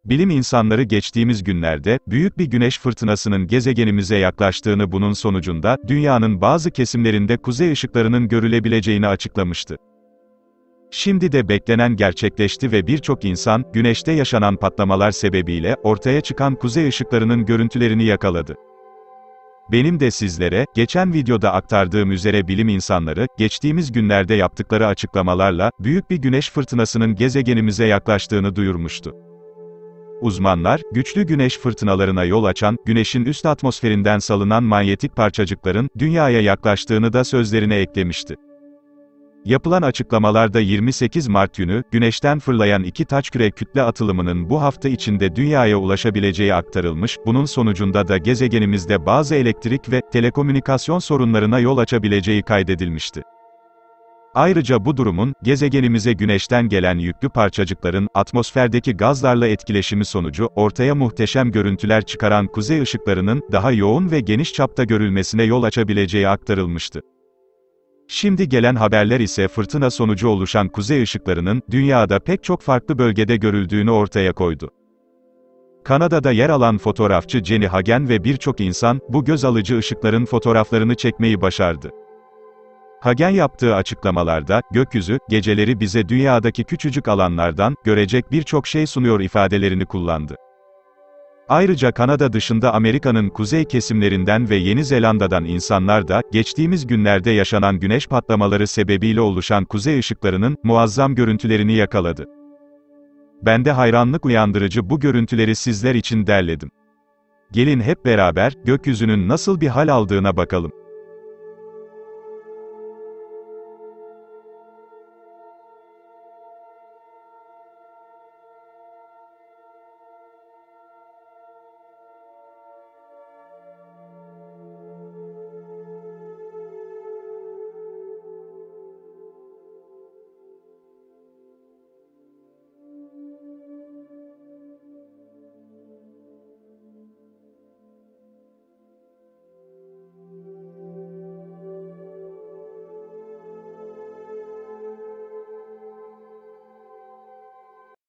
Bilim insanları geçtiğimiz günlerde, büyük bir güneş fırtınasının gezegenimize yaklaştığını, bunun sonucunda, dünyanın bazı kesimlerinde kuzey ışıklarının görülebileceğini açıklamıştı. Şimdi de beklenen gerçekleşti ve birçok insan, güneşte yaşanan patlamalar sebebiyle, ortaya çıkan kuzey ışıklarının görüntülerini yakaladı. Benim de sizlere, geçen videoda aktardığım üzere bilim insanları, geçtiğimiz günlerde yaptıkları açıklamalarla, büyük bir güneş fırtınasının gezegenimize yaklaştığını duyurmuştu. Uzmanlar, güçlü güneş fırtınalarına yol açan, güneşin üst atmosferinden salınan manyetik parçacıkların, dünyaya yaklaştığını da sözlerine eklemişti. Yapılan açıklamalarda 28 Mart günü, güneşten fırlayan iki taşküre kütle atılımının bu hafta içinde dünyaya ulaşabileceği aktarılmış, bunun sonucunda da gezegenimizde bazı elektrik ve telekomünikasyon sorunlarına yol açabileceği kaydedilmişti. Ayrıca bu durumun, gezegenimize güneşten gelen yüklü parçacıkların, atmosferdeki gazlarla etkileşimi sonucu, ortaya muhteşem görüntüler çıkaran kuzey ışıklarının, daha yoğun ve geniş çapta görülmesine yol açabileceği aktarılmıştı. Şimdi gelen haberler ise fırtına sonucu oluşan kuzey ışıklarının, dünyada pek çok farklı bölgede görüldüğünü ortaya koydu. Kanada'da yer alan fotoğrafçı Jenny Hagen ve birçok insan, bu göz alıcı ışıkların fotoğraflarını çekmeyi başardı. Hagen yaptığı açıklamalarda, gökyüzü, geceleri bize dünyadaki küçücük alanlardan, görecek birçok şey sunuyor ifadelerini kullandı. Ayrıca Kanada dışında Amerika'nın kuzey kesimlerinden ve Yeni Zelanda'dan insanlar da, geçtiğimiz günlerde yaşanan güneş patlamaları sebebiyle oluşan kuzey ışıklarının, muazzam görüntülerini yakaladı. Ben de hayranlık uyandırıcı bu görüntüleri sizler için derledim. Gelin hep beraber, gökyüzünün nasıl bir hal aldığına bakalım.